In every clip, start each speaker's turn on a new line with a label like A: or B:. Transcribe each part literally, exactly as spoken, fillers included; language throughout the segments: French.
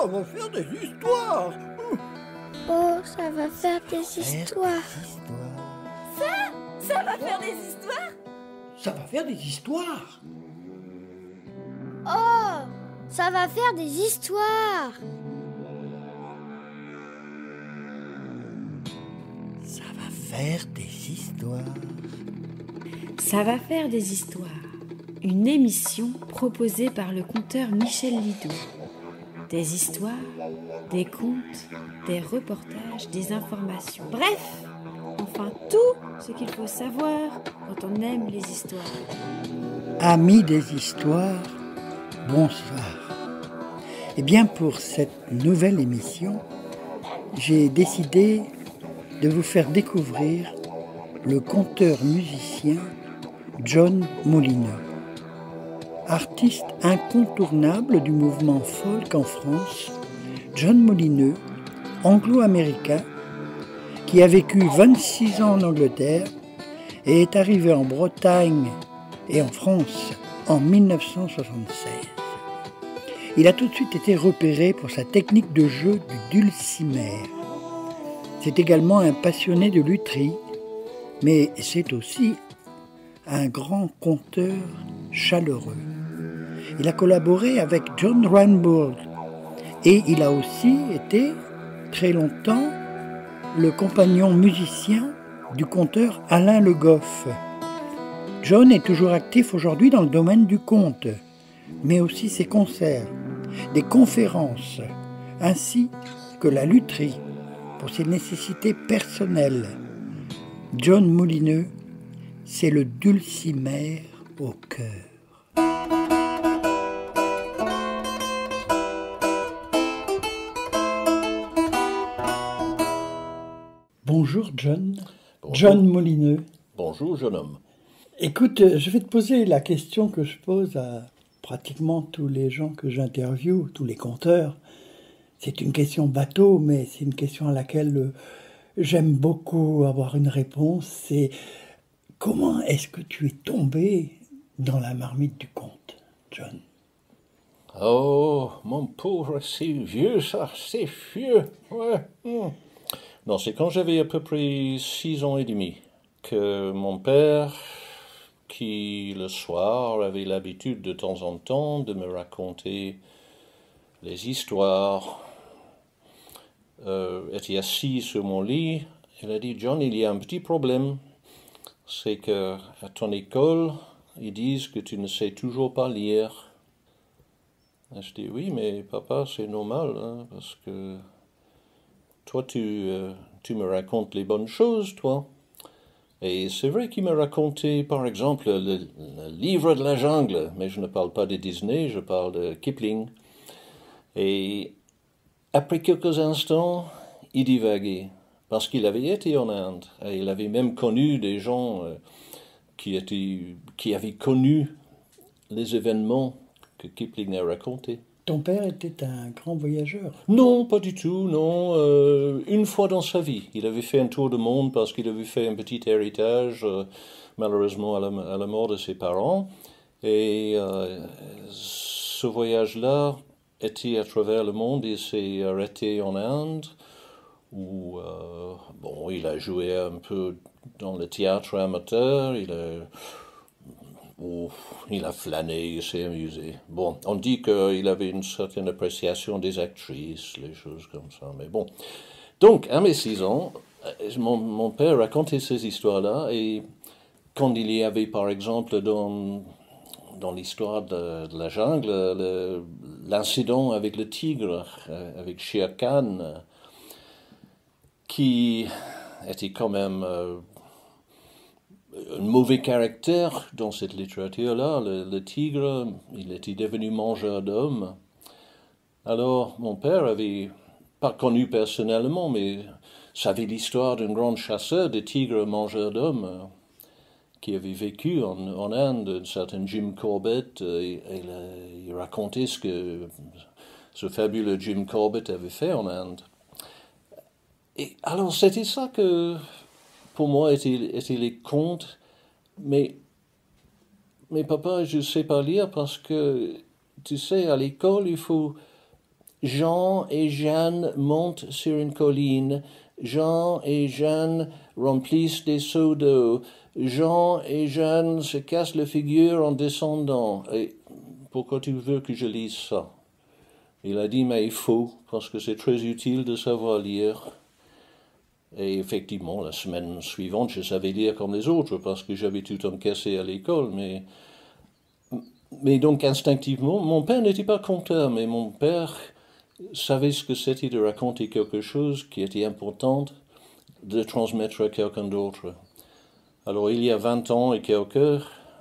A: ça va faire des histoires.
B: Oh, ça va faire des histoires.
C: Ça Ça va faire des histoires?
A: Ça va faire des histoires.
B: Oh, ça va faire des histoires.
A: Ça va faire des histoires.
D: Ça va faire des histoires. Une émission proposée par le conteur Michel Lidou. Des histoires, des contes, des reportages, des informations. Bref, enfin tout ce qu'il faut savoir quand on aime les histoires.
A: Amis des histoires, bonsoir. Eh bien, pour cette nouvelle émission, j'ai décidé de vous faire découvrir le conteur-musicien John Moulineux. Artiste incontournable du mouvement folk en France, John Moulineux, anglo-américain, qui a vécu vingt-six ans en Angleterre et est arrivé en Bretagne et en France en mille neuf cent soixante-seize. Il a tout de suite été repéré pour sa technique de jeu du dulcimer. C'est également un passionné de lutherie, mais c'est aussi un grand conteur chaleureux. Il a collaboré avec John Ranbourg et il a aussi été très longtemps le compagnon musicien du conteur Alain Le Goff. John est toujours actif aujourd'hui dans le domaine du conte, mais aussi ses concerts, des conférences, ainsi que la lutherie pour ses nécessités personnelles. John Moulineux, c'est le dulcimer au cœur. Bonjour John.
E: Bonjour.
A: John Moulineux.
E: Bonjour jeune homme.
A: Écoute, je vais te poser la question que je pose à pratiquement tous les gens que j'interviewe, tous les conteurs. C'est une question bateau, mais c'est une question à laquelle j'aime beaucoup avoir une réponse. C'est comment est-ce que tu es tombé dans la marmite du conte, John?
E: Oh, mon pauvre, c'est vieux ça, c'est vieux. Ouais. Hmm. Non, c'est quand j'avais à peu près six ans et demi que mon père, qui le soir avait l'habitude de temps en temps de me raconter les histoires, euh, était assis sur mon lit. Il a dit, John, il y a un petit problème. C'est que à ton école, ils disent que tu ne sais toujours pas lire. Et je dis, oui, mais papa, c'est normal, hein, parce que toi, tu, euh, tu me racontes les bonnes choses, toi. Et c'est vrai qu'il m'a raconté, par exemple, le, le livre de la jungle, mais je ne parle pas de Disney, je parle de Kipling. Et après quelques instants, il divaguait, parce qu'il avait été en Inde, et il avait même connu des gens euh, qui, étaient, qui avaient connu les événements que Kipling a racontés.
A: Ton père était un grand voyageur.
E: Non, pas du tout, non. Euh, une fois dans sa vie, il avait fait un tour du monde parce qu'il avait fait un petit héritage, euh, malheureusement à la, à la mort de ses parents. Et euh, ce voyage-là était à travers le monde. Il s'est arrêté en Inde, où euh, bon, il a joué un peu dans le théâtre amateur. Il a Oh, il a flâné, il s'est amusé. Bon, on dit qu'il avait une certaine appréciation des actrices, les choses comme ça, mais bon. Donc, à mes six ans, mon, mon père racontait ces histoires-là, et quand il y avait, par exemple, dans, dans l'histoire de, de la jungle, le, l'incident avec le tigre, avec Shere Khan, qui était quand même euh, un mauvais caractère dans cette littérature-là. Le, le tigre, il était devenu mangeur d'hommes. Alors, mon père avait, pas connu personnellement, mais savait l'histoire d'un grand chasseur de tigres mangeurs d'hommes euh, qui avait vécu en, en Inde, un certain Jim Corbett. Euh, et, et le, il racontait ce que ce fabuleux Jim Corbett avait fait en Inde. Et alors, c'était ça que, pour moi, étaient, étaient les contes. Mais, mais papa, je ne sais pas lire parce que, tu sais, à l'école, il faut Jean et Jeanne montent sur une colline. Jean et Jeanne remplissent des seaux d'eau. Jean et Jeanne se cassent la figure en descendant. Et pourquoi tu veux que je lise ça? Il a dit, mais il faut, parce que c'est très utile de savoir lire. Et effectivement, la semaine suivante, je savais lire comme les autres, parce que j'avais tout encaissé à l'école. Mais, mais donc, instinctivement, mon père n'était pas conteur, mais mon père savait ce que c'était de raconter quelque chose qui était important, de transmettre à quelqu'un d'autre. Alors, il y a vingt ans et quelques,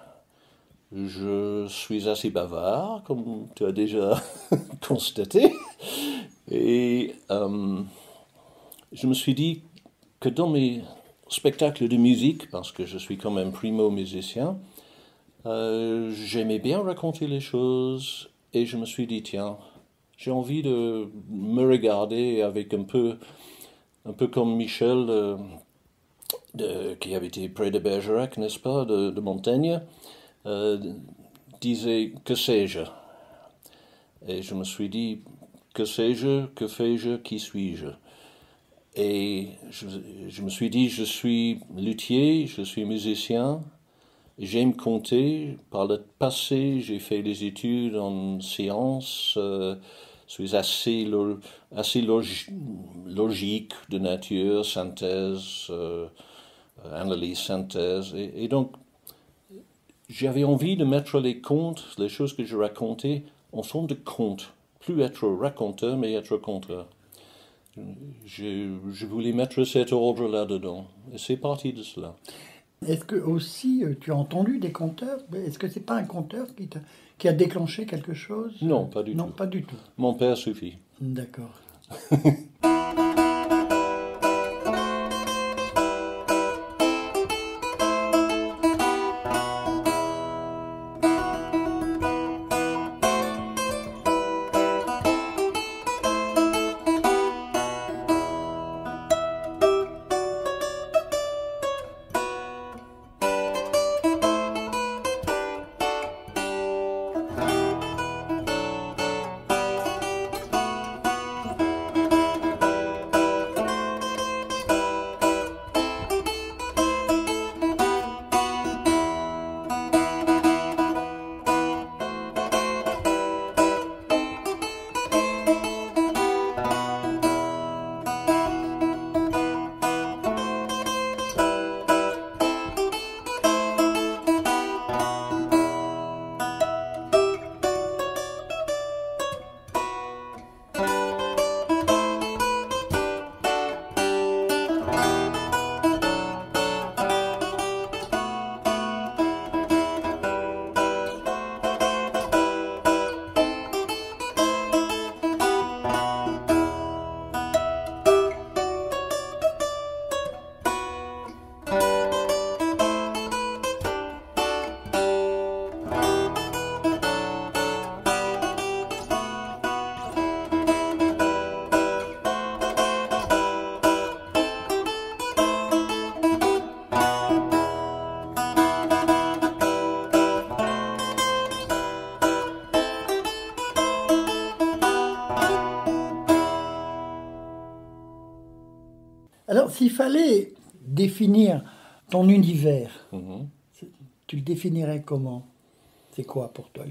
E: je suis assez bavard, comme tu as déjà constaté, et euh, je me suis dit que dans mes spectacles de musique, parce que je suis quand même primo-musicien, euh, j'aimais bien raconter les choses, et je me suis dit, tiens, j'ai envie de me regarder avec un peu, un peu comme Michel, euh, de, qui habitait près de Bergerac, n'est-ce pas, de, de Montaigne, euh, disait « que sais-je » Et je me suis dit « que sais-je, que fais-je, qui suis-je » Et je, je me suis dit « je suis luthier, je suis musicien, j'aime compter, par le passé j'ai fait des études en sciences, euh, je suis assez, lo, assez log, logique de nature, synthèse, euh, analyse, synthèse, et, et donc j'avais envie de mettre les contes, les choses que je racontais, en forme de contes. Plus être raconteur, mais être conteur. Je, je voulais mettre cet ordre là-dedans. Et c'est parti de cela.
A: Est-ce que aussi tu as entendu des conteurs? Est-ce que c'est pas un conteur qui, qui a déclenché quelque chose?
E: Non, pas du
A: non,
E: tout.
A: Non, pas du tout.
E: Mon père suffit.
A: D'accord. Alors, s'il fallait définir ton univers, mm-hmm. tu le définirais comment? C'est quoi pour toi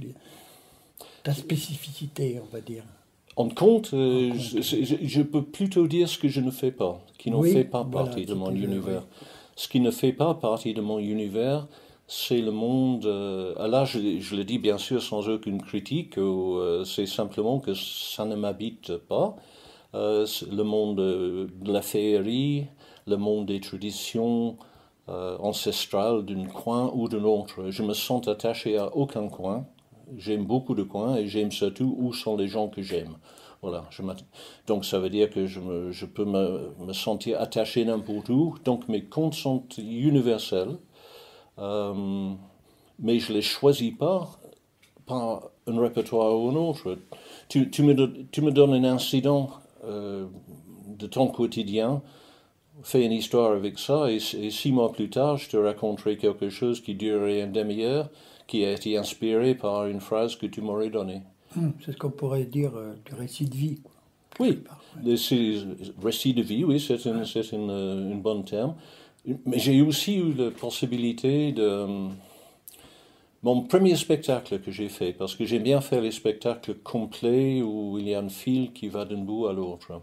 A: ta spécificité, on va dire?
E: En compte, euh, en compte. Je, je, je peux plutôt dire ce que je ne fais pas, qui ne oui, fait pas voilà, partie de mon univers. Oui. Ce qui ne fait pas partie de mon univers, c'est le monde... Euh, là, je, je le dis bien sûr sans aucune critique, ou, euh, c'est simplement que ça ne m'habite pas. Euh, le monde de, de la féerie, le monde des traditions euh, ancestrales d'un coin ou d'un autre. Je me sens attaché à aucun coin. J'aime beaucoup de coins et j'aime surtout où sont les gens que j'aime. Voilà. Je donc ça veut dire que je, me, je peux me, me sentir attaché n'importe où. Donc mes contes sont universels, euh, mais je ne les choisis pas par un répertoire ou un autre. Tu, tu, me, tu me donnes un incident Euh, de ton quotidien, fais une histoire avec ça, et, et six mois plus tard, je te raconterai quelque chose qui durerait une demi-heure, qui a été inspiré par une phrase que tu m'aurais donnée.
A: Hum, c'est ce qu'on pourrait dire euh, du récit de vie, quoi.
E: Oui, le récit de vie, oui, c'est un, c'est une, une bonne terme. Mais j'ai aussi eu la possibilité de... Mon premier spectacle que j'ai fait, parce que j'aime bien faire les spectacles complets où il y a un fil qui va d'un bout à l'autre.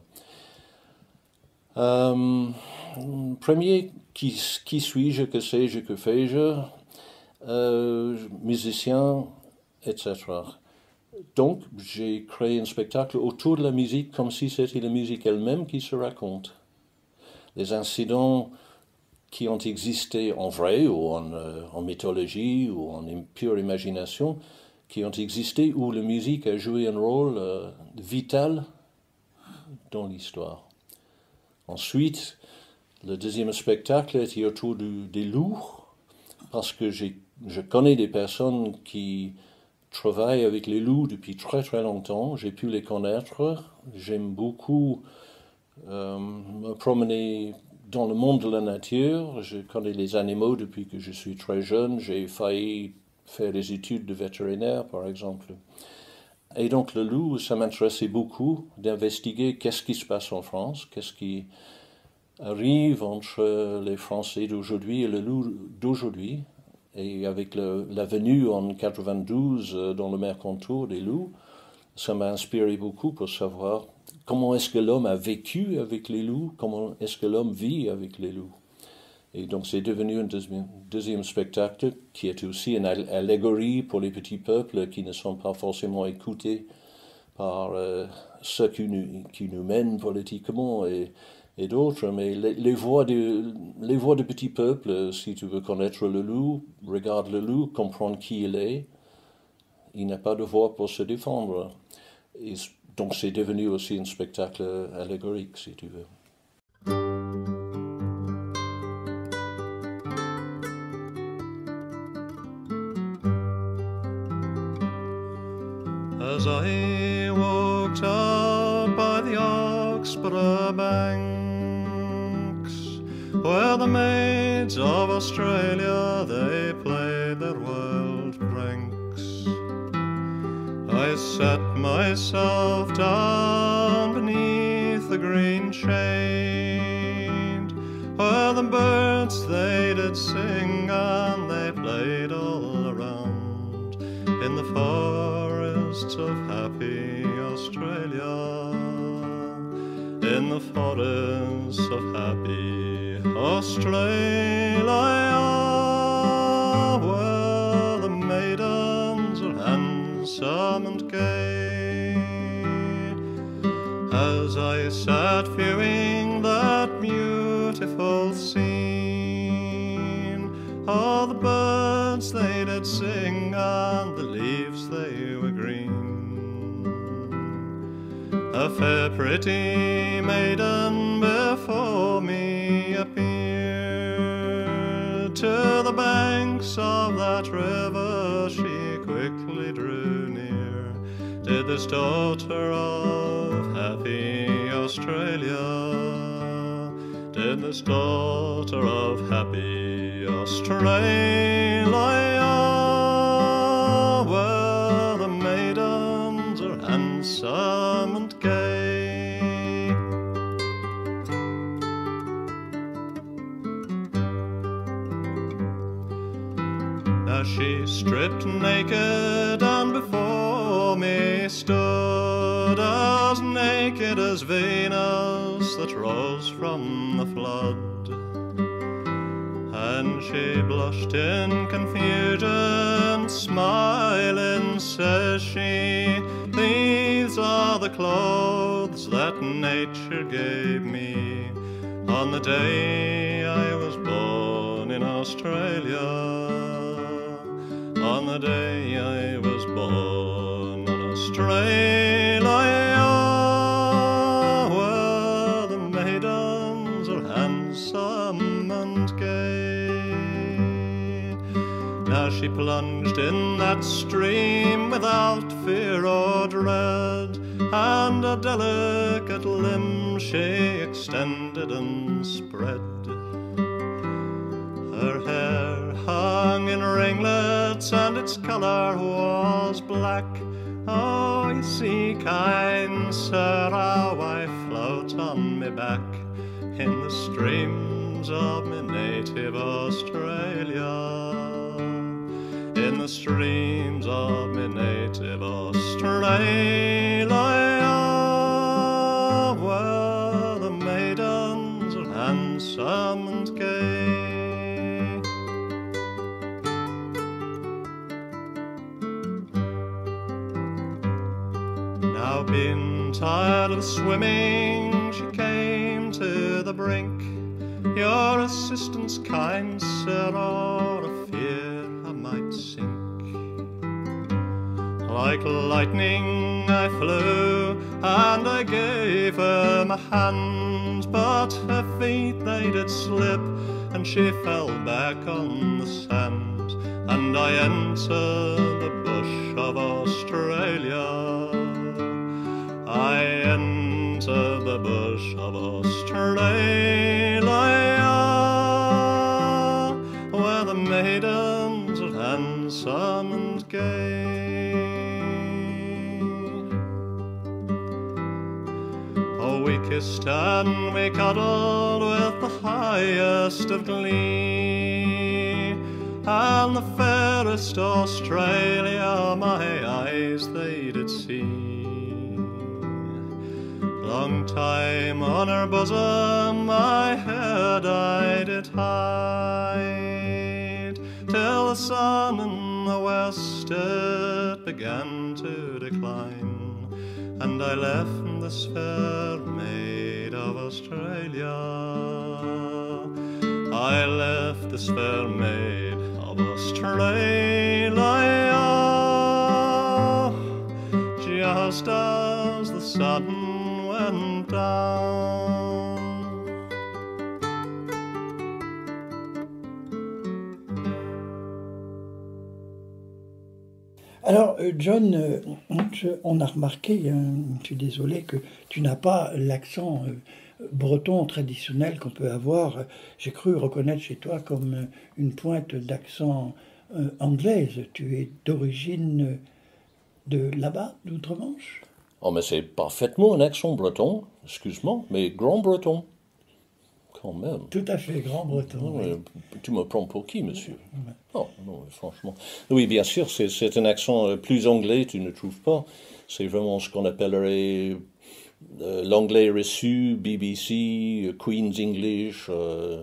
E: Euh, premier, qui, qui suis-je, que sais-je, que fais-je, euh, musicien, et cetera. Donc, j'ai créé un spectacle autour de la musique comme si c'était la musique elle-même qui se raconte. Les incidents qui ont existé en vrai ou en, euh, en mythologie ou en pure imagination, qui ont existé où la musique a joué un rôle euh, vital dans l'histoire. Ensuite, le deuxième spectacle était autour du, des loups, parce que j'ai, je connais des personnes qui travaille avec les loups depuis très très longtemps. J'ai pu les connaître. J'aime beaucoup euh, me promener dans le monde de la nature. Je connais les animaux depuis que je suis très jeune. J'ai failli faire des études de vétérinaire, par exemple. Et donc le loup, ça m'intéressait beaucoup d'investiguer qu'est-ce qui se passe en France, qu'est-ce qui arrive entre les Français d'aujourd'hui et le loup d'aujourd'hui. Et avec le, la venue en quatre-vingt-douze euh, dans le Mercantour des loups, ça m'a inspiré beaucoup pour savoir comment est-ce que l'homme a vécu avec les loups, comment est-ce que l'homme vit avec les loups. Et donc c'est devenu un deuxième, deuxième spectacle qui est aussi une allégorie pour les petits peuples qui ne sont pas forcément écoutés par euh, ceux qui nous, qui nous mènent politiquement et et d'autres, mais les, les, voix de, les voix de petits peuples, si tu veux connaître le loup, regarde le loup, comprendre qui il est, il n'a pas de voix pour se défendre. Et donc c'est devenu aussi un spectacle allégorique, si tu veux.
F: As I walked up by the Oxborough banks, where the maids of Australia, they played their wild pranks, I sat myself down beneath the green shade, where the birds, they did sing and they played all around, in the forests of happy Australia, in the forests of happy Australia, where the maidens are handsome and gay. As I sat viewing that beautiful scene, all the birds they did sing and the leaves they were green. A fair pretty maiden before me appeared, to the banks of that river she quickly drew near. Did this daughter of happy Australia, did this daughter of happy Australia, where the maidens are handsome and gay. Now she stripped naked and before me stood, as naked as Venus that rose from the flood. And she blushed in confusion, smiling, says she, these are the clothes that nature gave me on the day I was born in Australia. On the day I was born in Australia, where the maidens are handsome and gay. Now she plunged in that stream without fear or dread, and a delicate limb she extended and spread. Her hair hung in ringlets and its colour was black. Oh, you see, kind sir, how I float on me back in the streams of my native Australia. In the streams of my native Australia, where the maidens are handsome and gay. Now being tired of swimming, she came to the brink. Your assistance, kind sir, or a fear I might sink. Like lightning I flew, and I gave her my hand, but her feet they did slip, and she fell back on the sand. And I entered the bush of Australia. I entered the bush of Australia, where the maidens are handsome and gay. Oh, we kissed and we cuddled with the highest of glee, and the fairest Australia my eyes they did see. Long time on her bosom my head I did hide, till the sun in the west it began to decline, and I left this fair maid of Australia. I left this fair maid of Australia, just as the sun went down.
A: Alors, John, euh, on a remarqué, hein, je suis désolé, que tu n'as pas l'accent euh, breton traditionnel qu'on peut avoir. J'ai cru reconnaître chez toi comme une pointe d'accent euh, anglaise. Tu es d'origine de là-bas, d'outre-Manche?
E: Oh, mais c'est parfaitement un accent breton, excuse-moi, mais grand breton, quand même.
A: Tout à fait, grand breton.
E: Non,
A: oui.
E: Tu me prends pour qui, monsieur?
A: Ouais.
E: Non, non, franchement. Oui, bien sûr, c'est, c'est un accent plus anglais, tu ne trouves pas? C'est vraiment ce qu'on appellerait euh, l'anglais reçu, B B C, Queen's English, euh,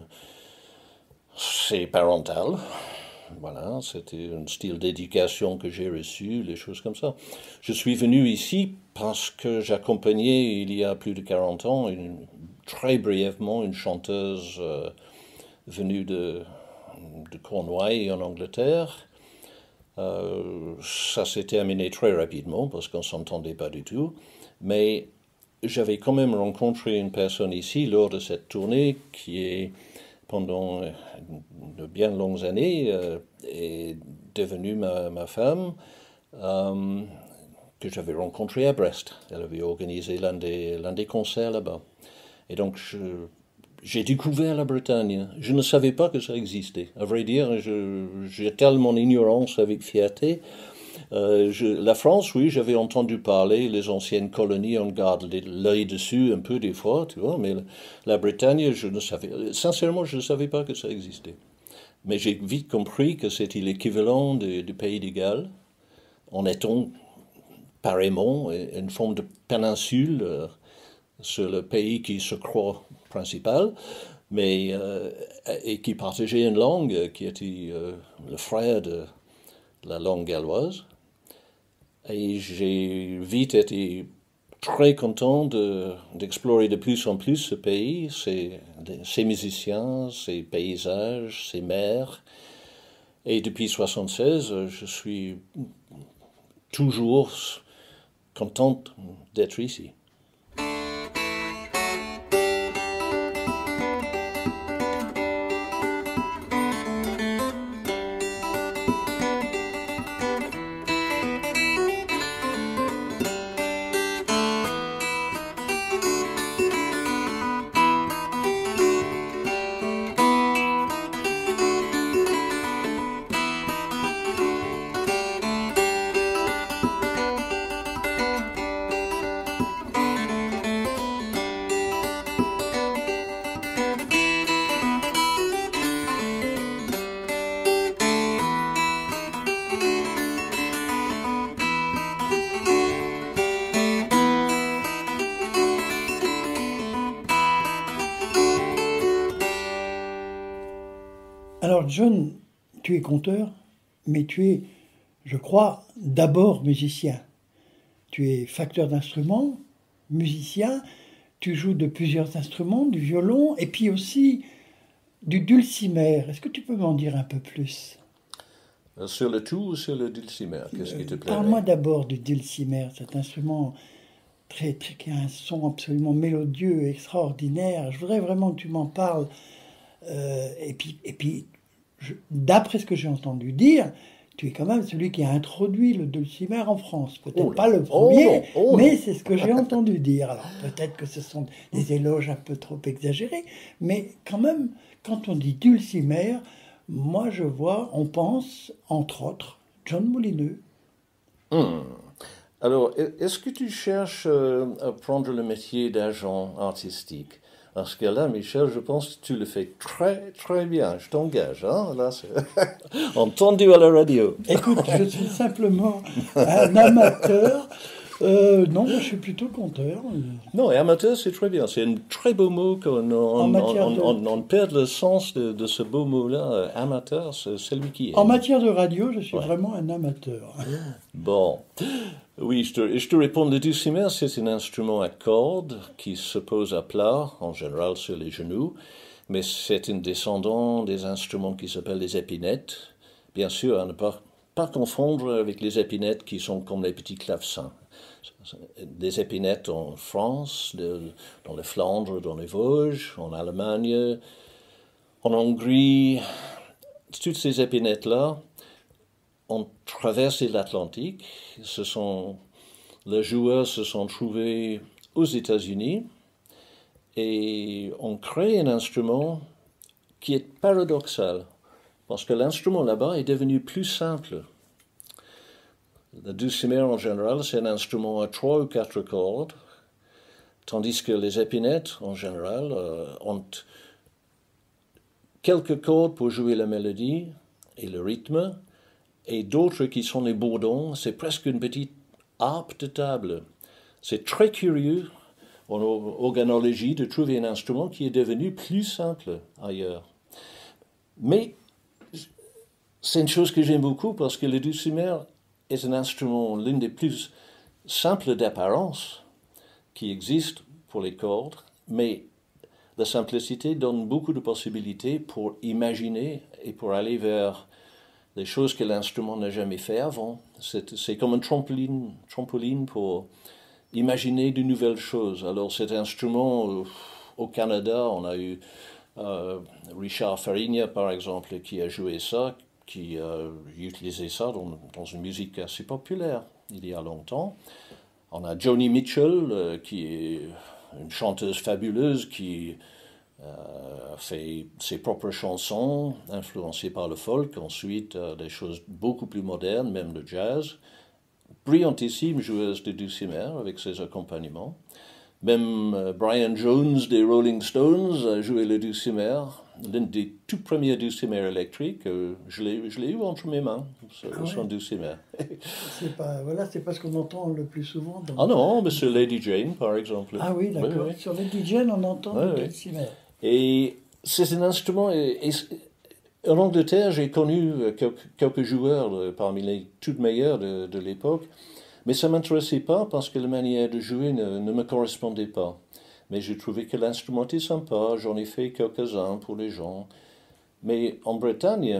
E: c'est parental. Voilà, c'était un style d'éducation que j'ai reçu, les choses comme ça. Je suis venu ici parce que j'accompagnais, il y a plus de quarante ans, une, très brièvement, une chanteuse euh, venue de, de Cornouailles en Angleterre. Euh, ça s'est terminé très rapidement parce qu'on ne s'entendait pas du tout. Mais j'avais quand même rencontré une personne ici lors de cette tournée qui est, pendant de bien longues années, euh, est devenue ma, ma femme, euh, que j'avais rencontrée à Brest. Elle avait organisé l'un des, l'un des concerts là-bas. Et donc, je, j'ai découvert la Bretagne. Je ne savais pas que ça existait. À vrai dire, je, j'ai tellement ignorance avec fierté. Euh, je, la France, oui, j'avais entendu parler, les anciennes colonies, on garde l'œil dessus un peu des fois, tu vois, mais la, la Bretagne, je ne savais, sincèrement, je ne savais pas que ça existait. Mais j'ai vite compris que c'était l'équivalent du, du pays de Galles, en étant pareillement une forme de péninsule euh, sur le pays qui se croit principal, mais euh, et qui partageait une langue qui était euh, le frère de la langue galloise. Et j'ai vite été très content de, d'explorer de plus en plus ce pays, ses, ses musiciens, ses paysages, ses mers. Et depuis soixante-seize, je suis toujours contente d'être ici.
A: Alors, John, tu es conteur, mais tu es, je crois, d'abord musicien. Tu es facteur d'instruments, musicien, tu joues de plusieurs instruments, du violon, et puis aussi du dulcimer. Est-ce que tu peux m'en dire un peu plus ?
E: Sur le tout ou sur le dulcimer, qu'est-ce qui te plaît?
A: Parle-moi d'abord du dulcimer, cet instrument très, très, qui a un son absolument mélodieux, extraordinaire. Je voudrais vraiment que tu m'en parles. Euh, et puis, et puis je, d'après ce que j'ai entendu dire, tu es quand même celui qui a introduit le dulcimer en France. Peut-être
E: oh
A: pas le premier,
E: oh oh
A: mais c'est ce que j'ai entendu dire. Alors peut-être que ce sont des éloges un peu trop exagérés, mais quand même, quand on dit dulcimer, moi je vois, on pense, entre autres, John Moulineux.
E: Hmm. Alors, est-ce que tu cherches euh, à prendre le métier d'agent artistique? Parce que là, Michel, je pense que tu le fais très, très bien. Je t'engage. Hein? Là, c'est entendu à la radio.
A: Écoute, je suis simplement un amateur. Euh, non, je suis plutôt conteur.
E: Non, et amateur, c'est très bien. C'est un très beau mot. qu'on on, on, on,
A: de...
E: on, on perd le sens de, de ce beau mot-là. Amateur, c'est celui qui est.
A: En matière de radio, je suis
E: ouais.
A: vraiment un amateur.
E: Bon. Oui, je te, je te réponds. Le dulcimer, c'est un instrument à cordes qui se pose à plat, en général sur les genoux, mais c'est un descendant des instruments qui s'appellent les épinettes. Bien sûr, à ne pas, pas confondre avec les épinettes qui sont comme les petits clavecins. Des épinettes en France, de, dans les Flandres, dans les Vosges, en Allemagne, en Hongrie. Toutes ces épinettes-là ont traversé l'Atlantique. Ce sont, les joueurs se sont trouvés aux États-Unis et ont créé un instrument qui est paradoxal, parce que l'instrument là-bas est devenu plus simple. Le dulcimer en général, c'est un instrument à trois ou quatre cordes, tandis que les épinettes en général euh, ont quelques cordes pour jouer la mélodie et le rythme, et d'autres qui sont les bourdons. C'est presque une petite harpe de table. C'est très curieux en organologie de trouver un instrument qui est devenu plus simple ailleurs. Mais c'est une chose que j'aime beaucoup parce que le dulcimer est un instrument l'un des plus simples d'apparence qui existe pour les cordes, mais la simplicité donne beaucoup de possibilités pour imaginer et pour aller vers des choses que l'instrument n'a jamais fait avant. C'est, c'est comme un trampoline, trampoline pour imaginer de nouvelles choses. Alors cet instrument, euh, au Canada, on a eu euh, Richard Farigna, par exemple, qui a joué ça, qui a euh, utilisé ça dans, dans une musique assez populaire il y a longtemps. On a Joni Mitchell, euh, qui est une chanteuse fabuleuse, qui Euh, a fait ses propres chansons, influencées par le folk, ensuite euh, des choses beaucoup plus modernes, même le jazz. Brillantissime joueuse de dulcimer avec ses accompagnements. Même euh, Brian Jones des Rolling Stones a joué le dulcimer, l'un des tout premiers dulcimers électriques. Euh, je, l'ai, je l'ai eu entre mes mains, ce,
A: ah ouais.
E: son dulcimer.
A: c'est pas, voilà, c'est pas ce qu'on entend le plus souvent. Dans...
E: Ah non, mais sur Lady Jane, par exemple.
A: Ah oui, d'accord. Oui, oui. Sur Lady Jane, on entend
E: oui,
A: le
E: oui.
A: dulcimer.
E: Et c'est un instrument. Et, et, en Angleterre, j'ai connu quelques, quelques joueurs de, parmi les toutes meilleurs de, de l'époque, mais ça ne m'intéressait pas parce que la manière de jouer ne, ne me correspondait pas. Mais j'ai trouvé que l'instrument était sympa, j'en ai fait quelques-uns pour les gens. Mais en Bretagne,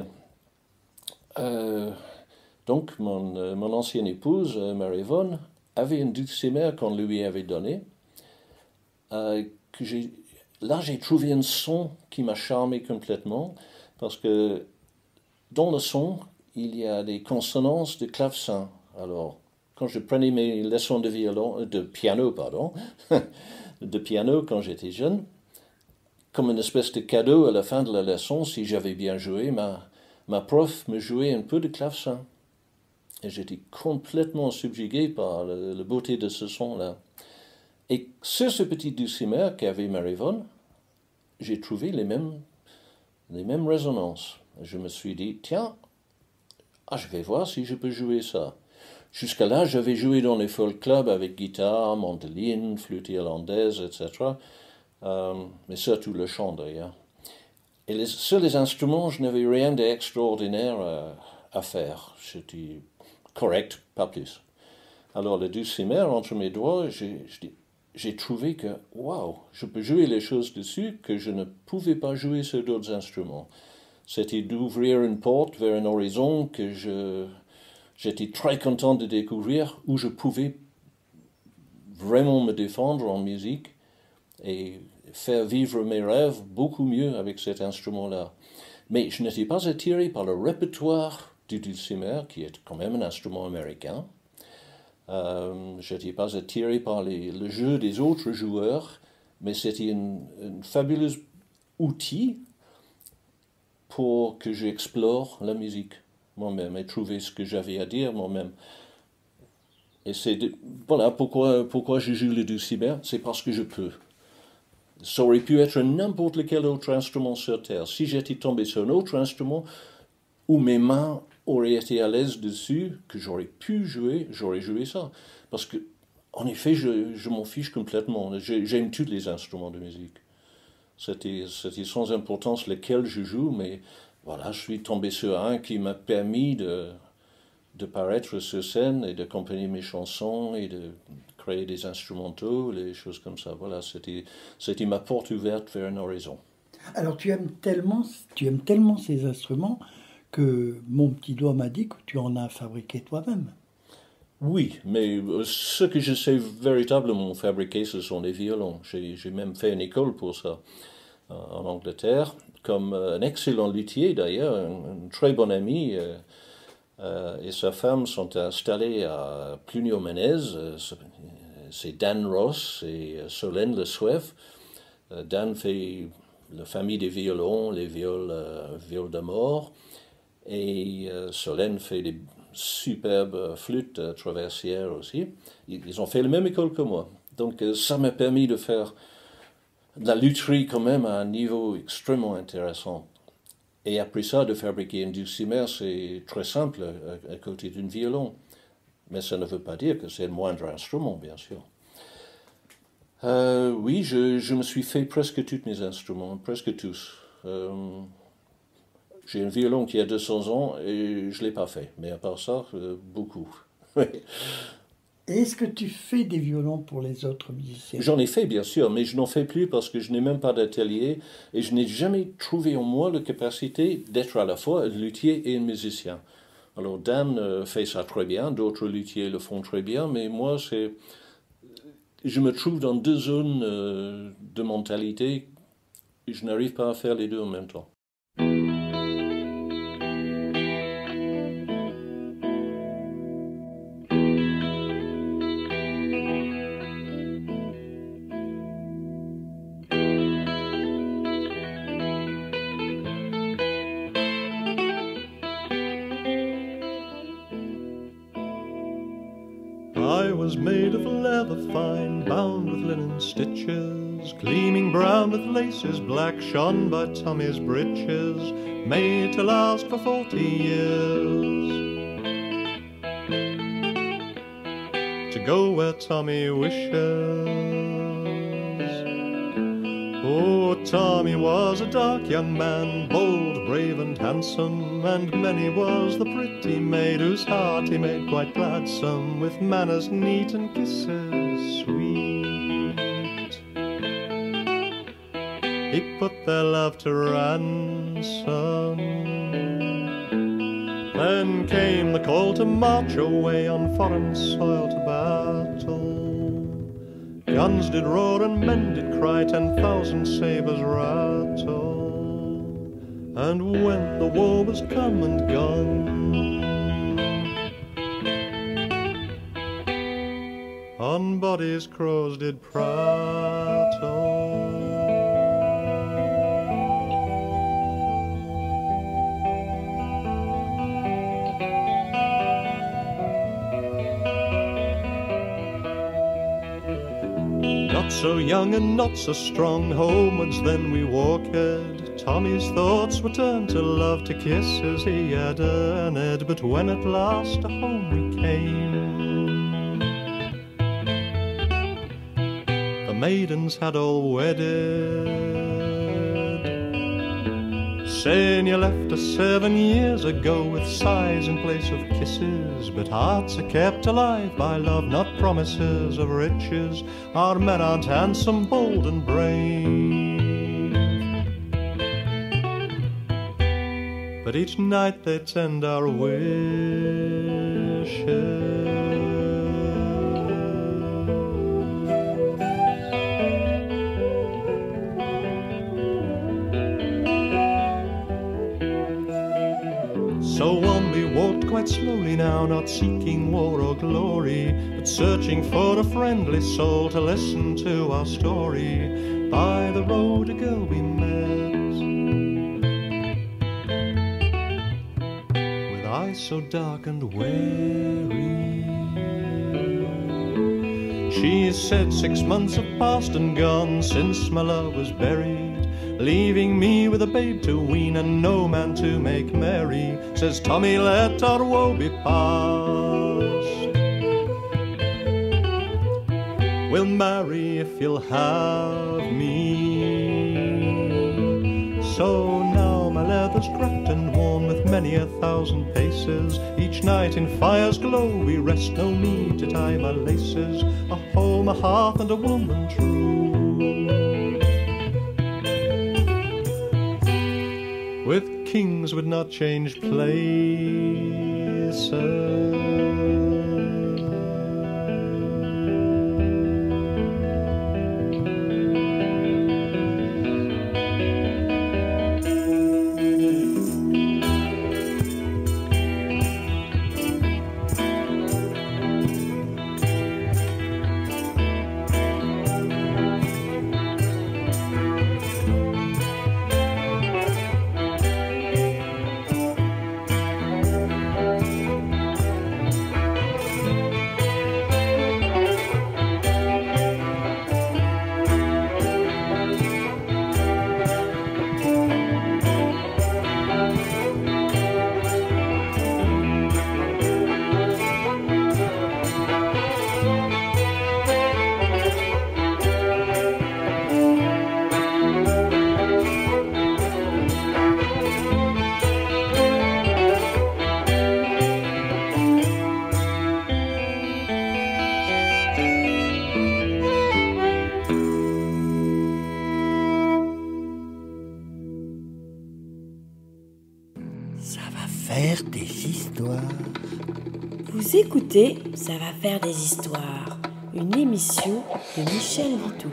E: euh, donc mon, euh, mon ancienne épouse, euh, Mary-Yvonne, avait un dulcimer qu'on lui avait donné, euh, que j'ai. Là, j'ai trouvé un son qui m'a charmé complètement, parce que dans le son, il y a des consonances de clavecin. Alors, quand je prenais mes leçons de violon, de piano, pardon, de piano quand j'étais jeune, comme une espèce de cadeau à la fin de la leçon, si j'avais bien joué, ma, ma prof me jouait un peu de clavecin. Et j'étais complètement subjugué par la, la beauté de ce son-là. Et sur ce petit dulcimer qu'avait Mary-Yvonne, j'ai trouvé les mêmes, les mêmes résonances. Je me suis dit, tiens, ah, je vais voir si je peux jouer ça. Jusqu'à là, j'avais joué dans les folk clubs avec guitare, mandoline, flûte irlandaise, et cetera. Euh, mais surtout le chant d'ailleurs. Et les, sur les instruments, je n'avais rien d'extraordinaire à, à faire. C'était correct, pas plus. Alors, le dulcimer entre mes doigts, j'ai, j'ai, j'ai trouvé que, waouh, je peux jouer les choses dessus que je ne pouvais pas jouer sur d'autres instruments. C'était d'ouvrir une porte vers un horizon que je, j'étais très content de découvrir, où je pouvais vraiment me défendre en musique et faire vivre mes rêves beaucoup mieux avec cet instrument-là. Mais je n'étais pas attiré par le répertoire du dulcimer, qui est quand même un instrument américain. Euh, je n'étais pas attiré par les, le jeu des autres joueurs, mais c'était un fabuleux outil pour que j'explore la musique moi-même et trouver ce que j'avais à dire moi-même. Et c'est de, voilà pourquoi, pourquoi je joue le dulcimer, c'est parce que je peux. Ça aurait pu être n'importe lequel autre instrument sur Terre. Si j'étais tombé sur un autre instrument où mes mains auraient été à l'aise dessus, que j'aurais pu jouer, j'aurais joué ça. Parce que, en effet, je, je m'en fiche complètement. J'aime tous les instruments de musique. C'était, c'était sans importance lequel je joue, mais voilà, je suis tombé sur un qui m'a permis de, de paraître sur scène et d'accompagner mes chansons et de créer des instrumentaux, les choses comme ça. Voilà, c'était, c'était ma porte ouverte vers un horizon.
A: Alors tu aimes tellement, tu aimes tellement ces instruments que mon petit doigt m'a dit que tu en as fabriqué toi-même.
E: Oui, mais ce que je sais véritablement fabriquer, ce sont les violons. J'ai, j'ai même fait une école pour ça euh, en Angleterre, comme un excellent luthier d'ailleurs, un, un très bon ami, euh, euh, et sa femme sont installés à Plunio-Menez. Euh, c'est Dan Ross et Solène Le Sueff. Euh, Dan fait la famille des violons, les viols, euh, viols de mort, et euh, Solène fait des superbes flûtes euh, traversières aussi. Ils, ils ont fait la même école que moi. Donc euh, ça m'a permis de faire de la lutherie quand même à un niveau extrêmement intéressant. Et après ça, de fabriquer un dulcimer, c'est très simple à, à côté d'un violon. Mais ça ne veut pas dire que c'est le moindre instrument, bien sûr. Euh, oui, je, je me suis fait presque tous mes instruments, presque tous. Euh, j'ai un violon qui a deux cents ans et je ne l'ai pas fait. Mais à part ça, euh, beaucoup.
A: Et est-ce que tu fais des violons pour les autres musiciens?
E: J'en ai fait, bien sûr, mais je n'en fais plus parce que je n'ai même pas d'atelier et je n'ai jamais trouvé en moi la capacité d'être à la fois un luthier et un musicien. Alors Dan euh, fait ça très bien, d'autres luthiers le font très bien, mais moi, c'est, je me trouve dans deux zones euh, de mentalité et je n'arrive pas à faire les deux en même temps.
F: I was made of leather fine, bound with linen stitches, gleaming brown with laces, black shone by Tommy's breeches, made to last for forty years. To go where Tommy wishes. Oh, Tommy was a dark young man, bold, brave and handsome, and many was the pretty maid whose heart he made quite gladsome, with manners neat and kisses sweet. He put their love to ransom. Then came the call to march away on foreign soil to battle. Guns did roar and men did cry, ten thousand sabres rattle. And when the war was come and gone, on bodies crows did prattle. Not so young and not so strong, homewards then we walked. Tommy's thoughts were turned to love, to kisses he had earned. But when at last to home we came, the maidens had all wedded. saying you left us seven years ago with sighs in place of kisses. But hearts are kept alive by love, not promises of riches. Our men aren't handsome, bold and brave, but each night they tend our wishes. So on we walked quite slowly now, not seeking war or glory, but searching for a friendly soul to listen to our story. By the road a girl we met, with eyes so dark and wary. She said six months have passed and gone since my love was buried, leaving me with a babe to wean and no man to make merry. Says Tommy, let our woe be past, we'll marry if you'll have me. So now my leather's cracked and worn with many a thousand paces. Each night in fire's glow we rest, no need to tie my laces. A home, a hearth and a woman true, with kings would not change places.
A: Faire des histoires.
D: Vous écoutez Ça va faire des histoires, une émission de Michel Litou.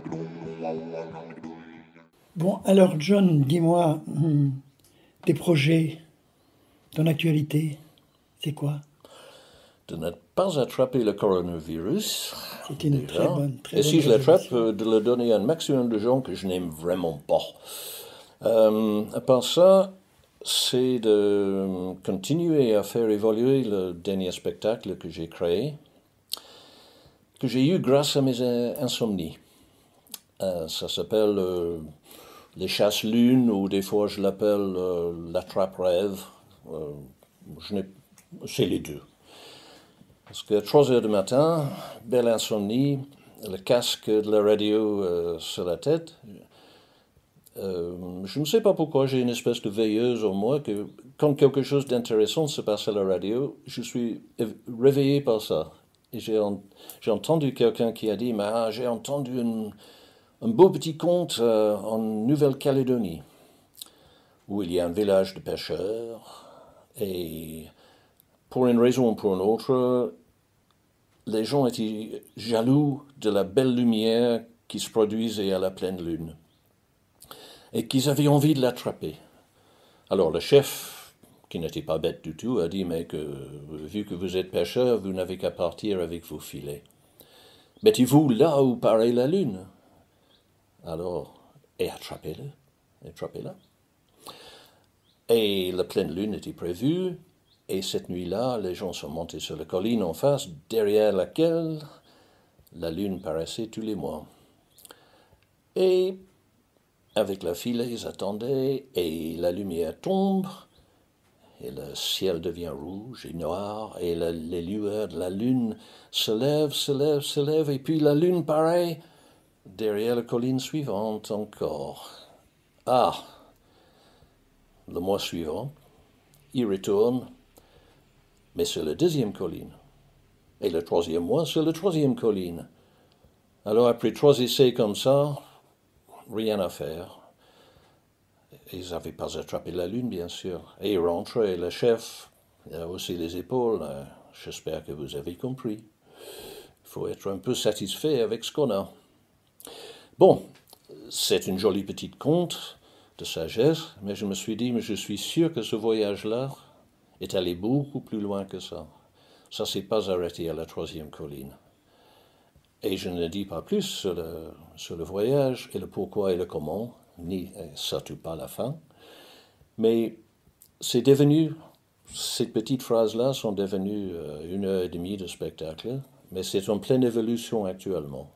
A: Bon, alors John, dis-moi, hmm, tes projets, ton actualité, c'est quoi?
E: De ne pas attraper le coronavirus.
A: C'est une
E: déjà.
A: très bonne, très
E: Et
A: bonne
E: si je l'attrape,
A: résolution.
E: euh, de le donner à un maximum de gens que je n'aime vraiment pas. Euh, à part ça, c'est de continuer à faire évoluer le dernier spectacle que j'ai créé, que j'ai eu grâce à mes in- insomnies. Euh, ça s'appelle euh, Les Chasses-Lunes, ou des fois je l'appelle euh, L'Attrape-Rêve. Euh, je n'ai- c'est les deux. Parce qu'à trois heures du matin, belle insomnie, le casque de la radio euh, sur la tête. Euh, je ne sais pas pourquoi, j'ai une espèce de veilleuse en moi que quand quelque chose d'intéressant se passe à la radio, je suis éve- réveillé par ça. Et j'ai, en- j'ai entendu quelqu'un qui a dit, mais ah, j'ai entendu un, un beau petit conte euh, en Nouvelle-Calédonie, où il y a un village de pêcheurs, et pour une raison ou pour une autre, les gens étaient jaloux de la belle lumière qui se produisait à la pleine lune, et qu'ils avaient envie de l'attraper. Alors le chef, qui n'était pas bête du tout, a dit, mais que, vu que vous êtes pêcheur, vous n'avez qu'à partir avec vos filets. Mettez-vous là où paraît la lune. Alors, et attrapez-le, attrapez-la. Et la pleine lune était prévue, et cette nuit-là, les gens sont montés sur la colline en face, derrière laquelle la lune paraissait tous les mois. Et avec la filet, ils attendaient, et la lumière tombe, et le ciel devient rouge et noir, et la- les lueurs de la lune se lèvent, se lèvent, se lèvent, et puis la lune paraît derrière la colline suivante encore. Ah! le mois suivant, il retourne, mais sur la deuxième colline. Et le troisième mois, sur la troisième colline. Alors, après trois essais comme ça, rien à faire. Ils n'avaient pas attrapé la lune, bien sûr. Et il rentre, et le chef, il a aussi les épaules. J'espère que vous avez compris. Il faut être un peu satisfait avec ce qu'on a. Bon, c'est une jolie petite conte de sagesse, mais je me suis dit, mais je suis sûr que ce voyage-là est allé beaucoup plus loin que ça. Ça ne s'est pas arrêté à la troisième colline. Et je ne dis pas plus sur le, sur le voyage et le pourquoi et le comment, ni surtout pas la fin. Mais c'est devenu, ces petites phrases-là sont devenues une heure et demie de spectacle, mais c'est en pleine évolution actuellement.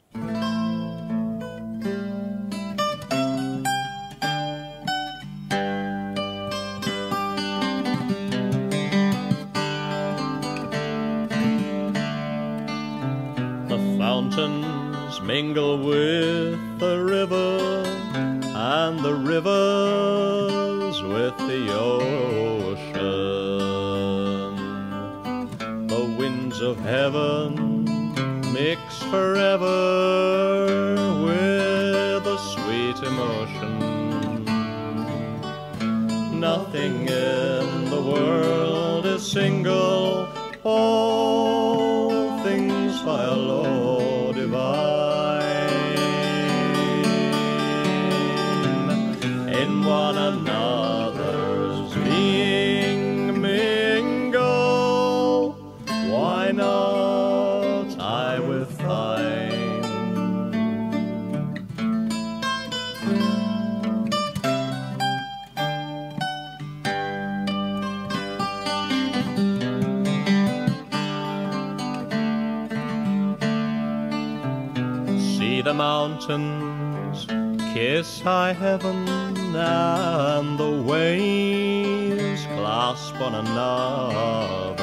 F: Mountains mingle with the river, and the rivers with the ocean. The winds of heaven mix forever with a sweet emotion. Nothing in the world is single, all things by a law divine, in one another's being mingle. Why not I with thine? The mountains kiss high heaven, and the waves clasp one another.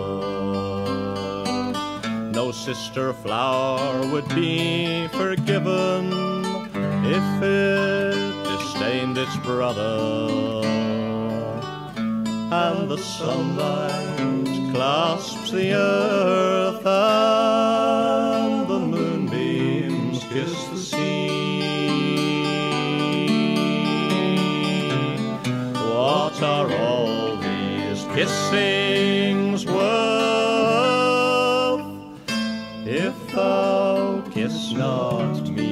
F: No sister flower would be forgiven if it disdained its brother. And the sunlight clasps the earth, and the moonbeams kiss the sea. What are all these kissings worth if thou kiss not me?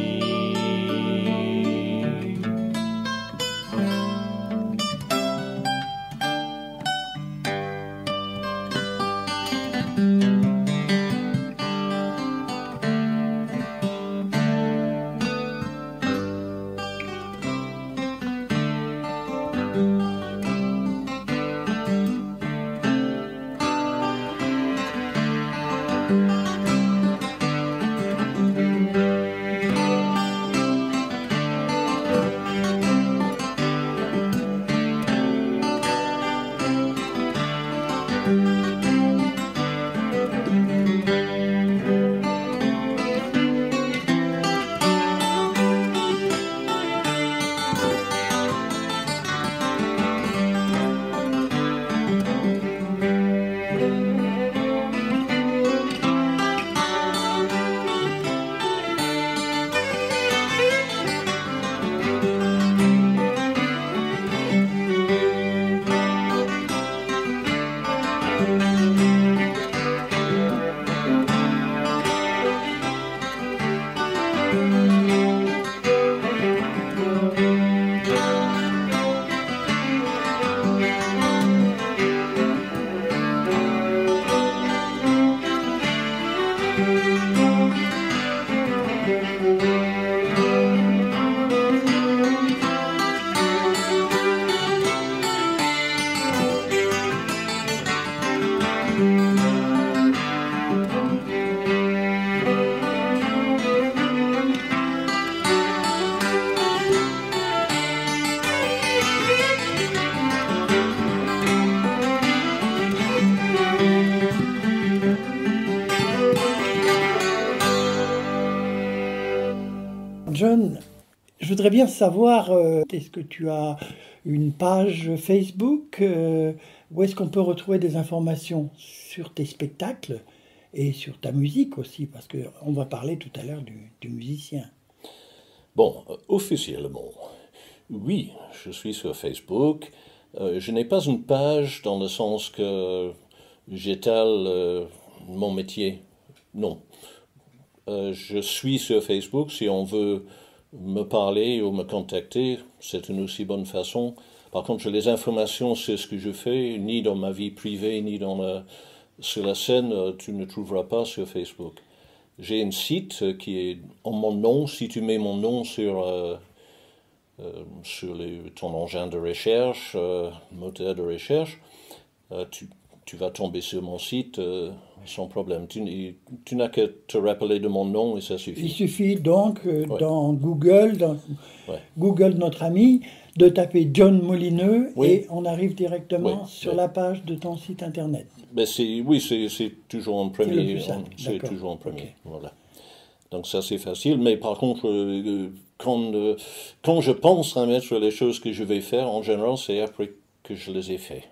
A: John, je voudrais bien savoir, euh, est-ce que tu as une page Facebook euh, où est-ce qu'on peut retrouver des informations sur tes spectacles et sur ta musique aussi, parce qu'on va parler tout à l'heure du, du musicien.
E: Bon, euh, officiellement, oui, je suis sur Facebook. Euh, je n'ai pas une page dans le sens que j'étale euh, mon métier. Non. Euh, je suis sur Facebook. Si on veut me parler ou me contacter, c'est une aussi bonne façon. Par contre, les informations sur ce que je fais, ni dans ma vie privée, ni dans la, sur la scène, tu ne trouveras pas sur Facebook. J'ai un site qui est en mon nom. Si tu mets mon nom sur, euh, euh, sur les, ton engin de recherche, euh, moteur de recherche, euh, tu, tu vas tomber sur mon site euh, sans problème. Tu, tu n'as qu'à te rappeler de mon nom et ça suffit.
A: Il suffit donc euh,
E: Ouais.
A: dans Google, dans
E: Ouais.
A: Google notre ami, de taper John Molineux
E: Oui.
A: et on arrive directement
E: Oui,
A: sur
E: oui.
A: la page de ton site internet.
E: Ben c'est, oui, c'est, c'est toujours en
A: C'est le
E: premier.
A: plus simple,
E: C'est
A: d'accord.
E: toujours en premier.
A: Ok.
E: Voilà. Donc ça c'est facile. Mais par contre, euh, quand, euh, quand je pense à mettre les choses que je vais faire, en général, c'est après que je les ai fait.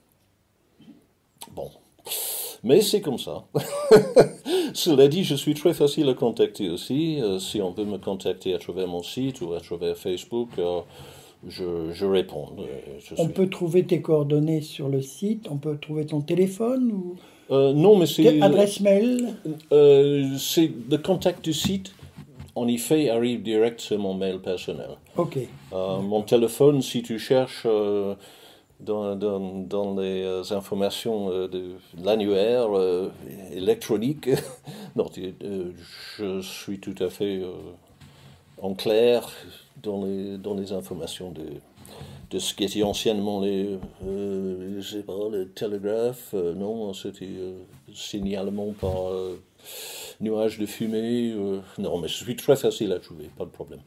E: Bon. Mais c'est comme ça. Cela dit, je suis très facile à contacter aussi. Euh, si on veut me contacter à travers mon site ou à travers Facebook, euh, je, je réponds. Euh, je
A: On
E: suis-
A: peut trouver tes coordonnées sur le site, on peut trouver ton téléphone ou
E: Euh, non, mais c'est...
A: quelle adresse mail.
E: Euh, c'est le contact du site, en effet, arrive direct sur mon mail personnel.
A: Ok.
E: Euh, mon téléphone, si tu cherches euh, dans, dans, dans les euh, informations euh, de l'annuaire euh, électronique, non, tu- euh, je suis tout à fait euh, en clair dans les, dans les informations de, de ce qui était anciennement les, euh, je sais pas, le télégraphe, euh, non, c'était euh, signalement par euh, nuage de fumée, euh, non, mais je suis très facile à trouver, pas de problème.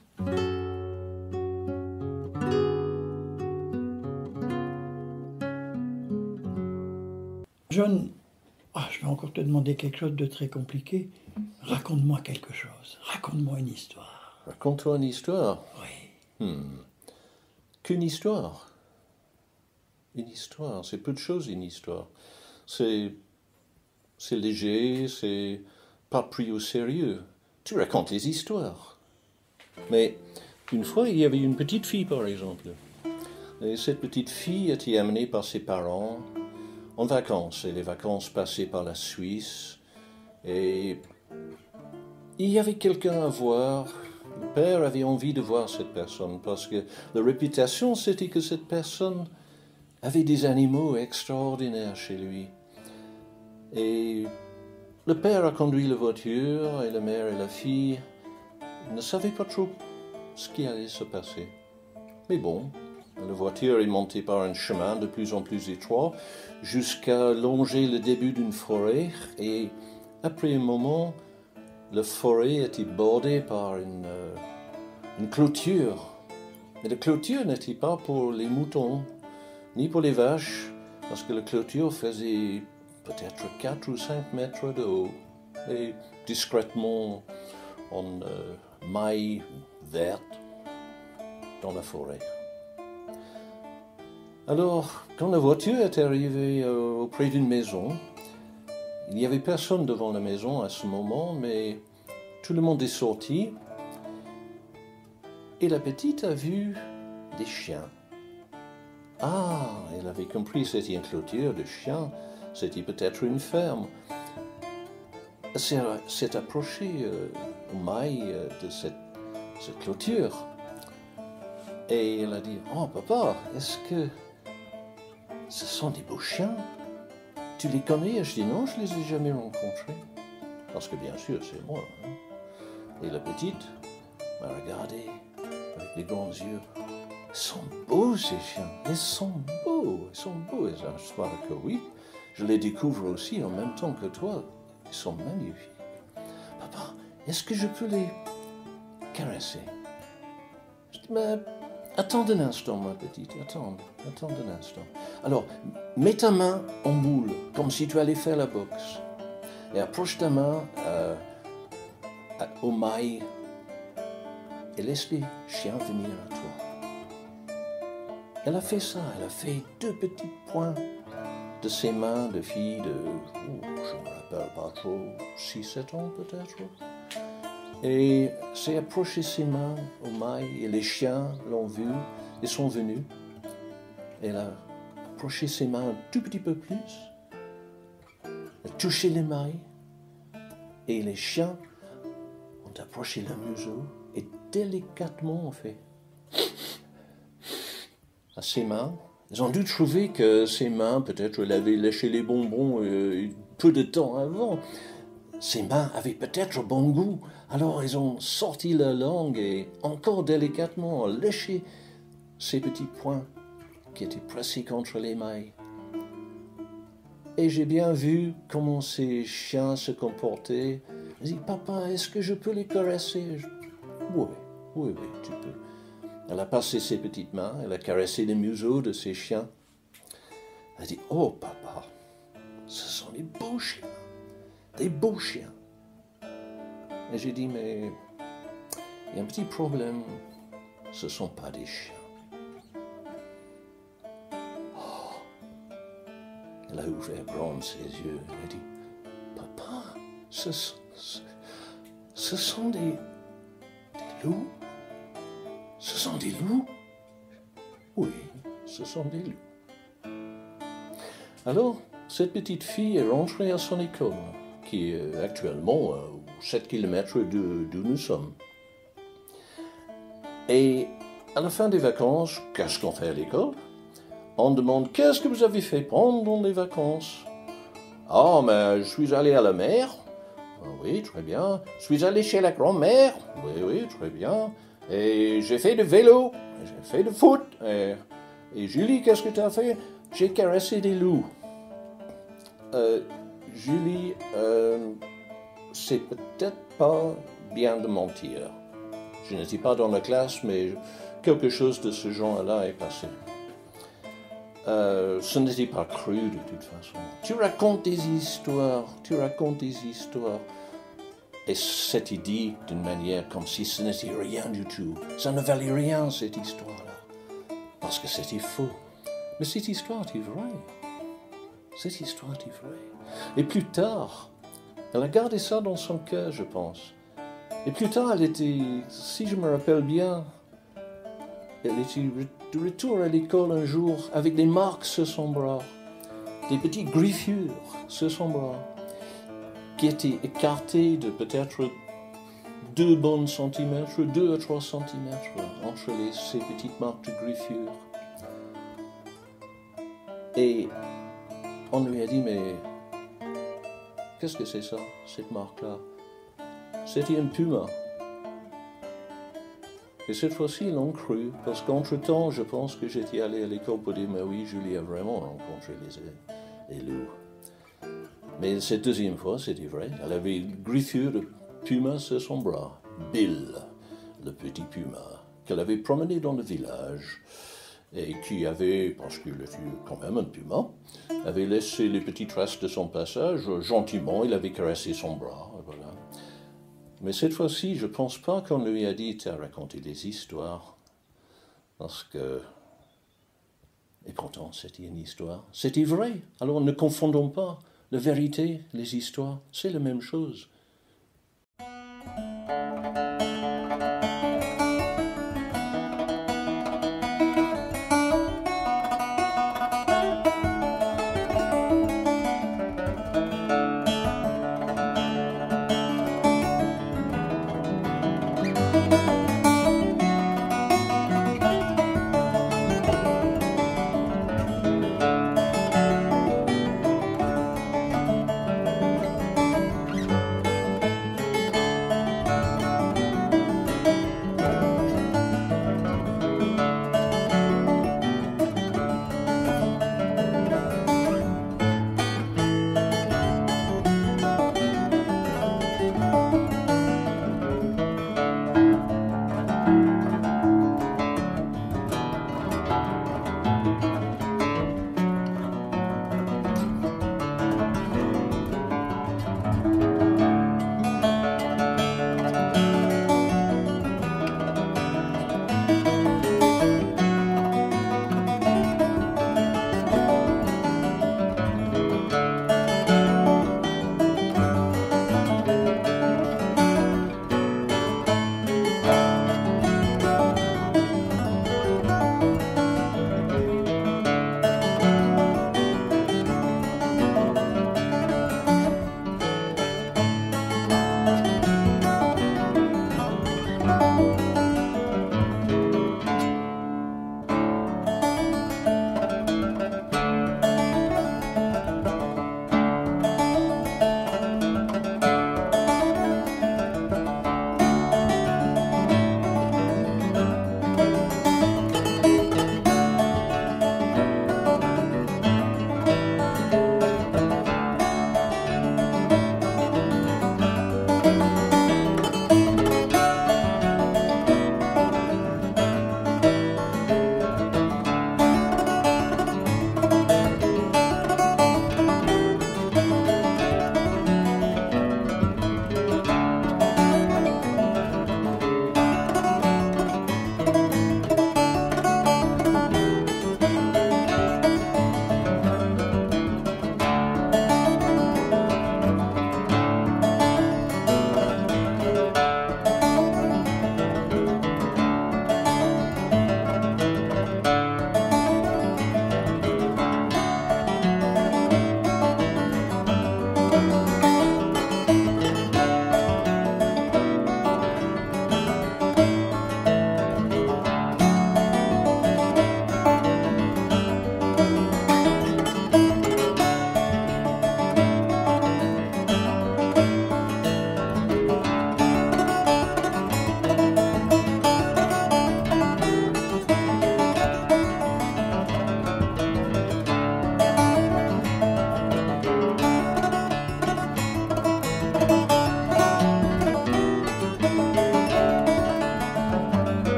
A: John, ah, je vais encore te demander quelque chose de très compliqué. Raconte-moi quelque chose. Raconte-moi une histoire.
E: Raconte-toi une histoire.
A: Oui.
E: Qu'une histoire. Une histoire, c'est peu de choses une histoire. C'est, c'est léger, c'est pas pris au sérieux. Tu racontes les histoires. Mais une fois, il y avait une petite fille, par exemple. Et cette petite fille était amenée par ses parents en vacances. Et les vacances passées par la Suisse. Et il y avait quelqu'un à voir. Le père avait envie de voir cette personne parce que la réputation, c'était que cette personne avait des animaux extraordinaires chez lui. Et le père a conduit la voiture et la mère et la fille ne savaient pas trop ce qui allait se passer. Mais bon, la voiture est montée par un chemin de plus en plus étroit jusqu'à longer le début d'une forêt et après un moment, la forêt était bordée par une, euh, une clôture. Mais la clôture n'était pas pour les moutons, ni pour les vaches, parce que la clôture faisait peut-être quatre ou cinq mètres de haut, et discrètement en euh, maille verte dans la forêt. Alors, quand la voiture est arrivée euh, auprès d'une maison, il n'y avait personne devant la maison à ce moment, mais tout le monde est sorti. Et la petite a vu des chiens. Ah, elle avait compris, c'était une clôture de chiens, c'était peut-être une ferme. Elle s'est, s'est approchée euh, aux mailles euh, de cette, cette clôture. Et elle a dit, « Oh papa, est-ce que ce sont des beaux chiens ? Tu les connais ?» Et je dis, « Non, je les ai jamais rencontrés. » Parce que bien sûr, c'est moi. Hein. Et la petite m'a regardé avec des grands yeux. Ils sont beaux, ces chiens. Ils sont beaux. Ils sont beaux. Et je crois que oui. Je les découvre aussi en même temps que toi. Ils sont magnifiques. Papa, est-ce que je peux les caresser? Je dis, mais attends un instant, ma petite. Attends, attends un instant. Alors, mets ta main en boule, comme si tu allais faire la boxe. Et approche ta main euh, aux mailles et laisse les chiens venir à toi. Elle a fait ça, elle a fait deux petits points de ses mains de fille de, oh, je ne me rappelle pas trop, six sept ans peut-être. Et s'est approché ses mains au mail et les chiens l'ont vu et sont venus. Elle a approché ses mains un tout petit peu plus, a touché les mailles et les chiens ont approché le museau et délicatement ont fait à ses mains. Ils ont dû trouver que ses mains, peut-être elle avait léché les bonbons euh, peu de temps avant. Ses mains avaient peut-être bon goût. Alors ils ont sorti leur langue et encore délicatement léché ses petits poings qui étaient pressés contre les mailles. Et j'ai bien vu comment ces chiens se comportaient. J'ai dit, papa, est-ce que je peux les caresser? Oui, oui, oui, tu peux. Elle a passé ses petites mains, elle a caressé les museaux de ses chiens. Elle a dit, oh papa, ce sont des beaux chiens, des beaux chiens. Et j'ai dit, mais il y a un petit problème, ce ne sont pas des chiens. Oh. Elle a ouvert grand ses yeux, elle a dit, papa, ce, ce, ce sont des, des loups? Ce sont des loups? Oui, ce sont des loups. Alors, cette petite fille est rentrée à son école, qui est actuellement à sept kilomètres d'où nous sommes. Et à la fin des vacances, qu'est-ce qu'on fait à l'école? On demande, qu'est-ce que vous avez fait pendant les vacances? Ah, oh, mais je suis allé à la mer. Ah, oui, très bien. Je suis allé chez la grand-mère. Oui, oui, très bien. Et j'ai fait du vélo, j'ai fait du foot. Et, et Julie, qu'est-ce que tu as fait? J'ai caressé des loups. Euh, Julie, euh, c'est peut-être pas bien de mentir. Je n'étais pas dans la classe, mais quelque chose de ce genre-là est passé. Euh, ce n'était pas cru de toute façon. Tu racontes des histoires, tu racontes des histoires. Et c'était dit d'une manière comme si ce n'était rien du tout. Ça ne valait rien, cette histoire-là. Parce que c'était faux. Mais cette histoire était vraie. Cette histoire était vraie. Et plus tard, elle a gardé ça dans son cœur, je pense. Et plus tard, elle était, si je me rappelle bien, elle était de retour à l'école un jour avec des marques sur son bras, des petites griffures sur son bras, qui étaient écartées de peut-être deux bons centimètres, deux à trois centimètres entre les, ces petites marques de griffures. Et on lui a dit, mais qu'est-ce que c'est ça, cette marque-là? C'était un puma. Et cette fois-ci, ils l'ont cru, parce qu'entre-temps, je pense que j'étais allé à l'école pour dire, mais oui, Julie a vraiment rencontré les, les loups. Mais cette deuxième fois, c'était vrai. Elle avait une griffure de puma sur son bras. Bill, le petit puma, qu'elle avait promené dans le village et qui avait, parce qu'il était quand même un puma, avait laissé les petites traces de son passage. Gentiment, il avait caressé son bras. Voilà. Mais cette fois-ci, je ne pense pas qu'on lui a dit à raconter des histoires. Parce que... Et pourtant, c'était une histoire. C'était vrai. Alors ne confondons pas. La vérité, les histoires, c'est la même chose.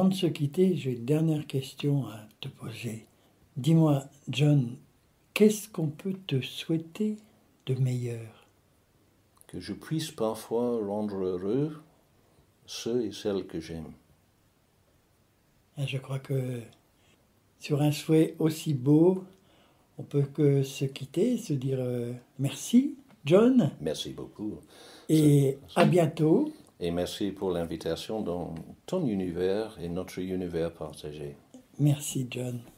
A: de se quitter, j'ai une dernière question à te poser. Dis-moi, John, qu'est-ce qu'on peut te souhaiter de meilleur?
E: Que je puisse parfois rendre heureux ceux et celles que j'aime.
A: Et je crois que sur un souhait aussi beau, on peut que se quitter, se dire euh, merci, John.
E: Merci beaucoup.
A: Et à bientôt.
E: Et merci pour l'invitation dans ton univers et notre univers partagé.
A: Merci, John.